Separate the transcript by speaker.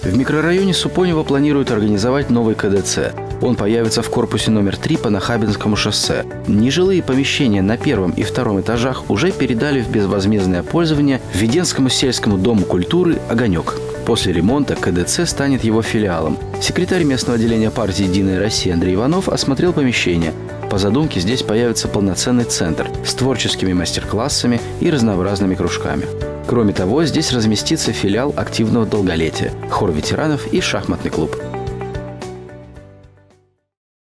Speaker 1: В микрорайоне Супонево планируют организовать новый КДЦ. Он появится в корпусе номер 3 по Нахабинскому шоссе. Нежилые помещения на первом и втором этажах уже передали в безвозмездное пользование Введенскому сельскому дому культуры «Огонек». После ремонта КДЦ станет его филиалом. Секретарь местного отделения партии «Единая Россия» Андрей Иванов осмотрел помещение. По задумке здесь появится полноценный центр с творческими мастер-классами и разнообразными кружками. Кроме того, здесь разместится филиал активного долголетия, хор ветеранов и шахматный клуб.